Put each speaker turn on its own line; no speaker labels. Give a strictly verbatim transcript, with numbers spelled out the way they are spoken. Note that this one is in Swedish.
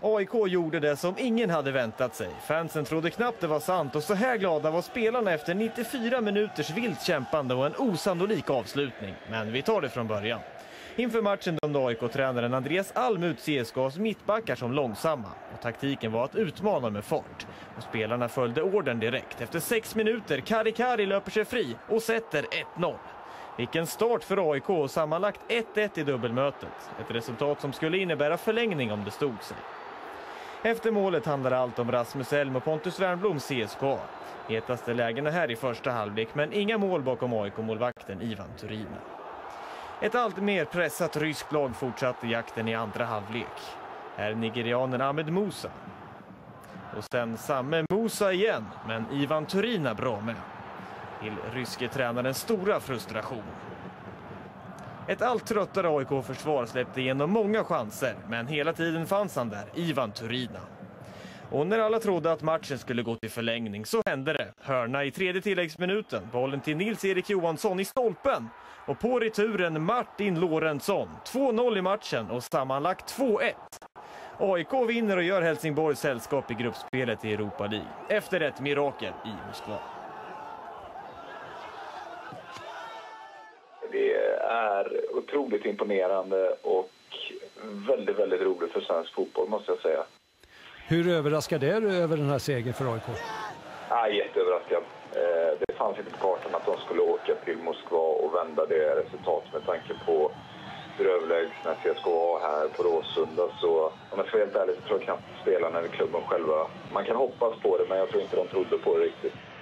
A I K gjorde det som ingen hade väntat sig. Fansen trodde knappt det var sant och så här glada var spelarna efter nittiofyra minuters vilt kämpande och en osannolik avslutning. Men vi tar det från början. Inför matchen dömde A I K-tränaren Andreas Alm ut C S K A:s mittbackar som långsamma. Och taktiken var att utmana med fart. Och spelarna följde orden direkt. Efter sex minuter, Kari Kari löper sig fri och sätter ett noll. Vilken start för A I K och sammanlagt ett ett i dubbelmötet. Ett resultat som skulle innebära förlängning om det stod sig. Efter målet handlar allt om Rasmus Elm och Pontus Wernbloom C S K A. Hetaste lägena här i första halvlek, men inga mål bakom A I K-målvakten Ivan Turina. Ett allt mer pressat ryskt lag fortsatte jakten i andra halvlek. Här är nigerianen Ahmed Musa. Och sen samme Musa igen, men Ivan Turina bra med. Till ryske tränarens stora frustration. Ett allt tröttare A I K-försvar släppte igenom många chanser, men hela tiden fanns han där, Ivan Turina. Och när alla trodde att matchen skulle gå till förlängning så hände det. Hörna i tredje tilläggsminuten, bollen till Nils-Erik Johansson i stolpen. Och på returen Martin Lorentzon, två noll i matchen och sammanlagt två ett. A I K vinner och gör Helsingborgs sällskap i gruppspelet i Europa League. Efter ett mirakel i Moskva.
Det är otroligt imponerande och väldigt, väldigt roligt för svensk fotboll, måste jag säga.
Hur överraskad är du över den här segern för A I K?
Ja, jätteöverraskad. Det fanns inte på kartan att de skulle åka till Moskva och vända det resultatet med tanke på hur överlägsna C S K A här på Råsunda. Så om jag ska vara helt ärlig så tror jag knappt spelarna i klubben själva. Man kan hoppas på det, men jag tror inte de trodde på det riktigt.